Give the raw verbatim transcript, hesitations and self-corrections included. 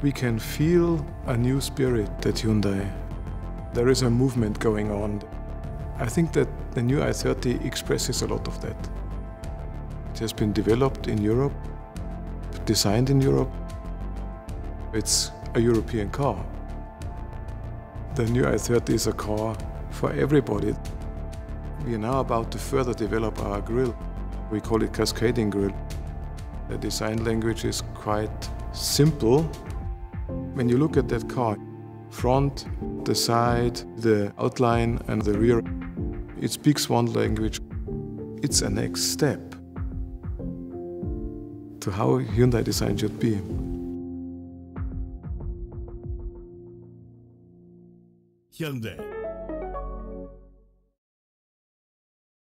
We can feel a new spirit at Hyundai. There is a movement going on. I think that the new i thirty expresses a lot of that. It has been developed in Europe, designed in Europe. It's a European car. The new i thirty is a car for everybody. We are now about to further develop our grille. We call it cascading grille. The design language is quite simple. When you look at that car, front, the side, the outline and the rear, it speaks one language. It's a next step to how Hyundai design should be. Hyundai.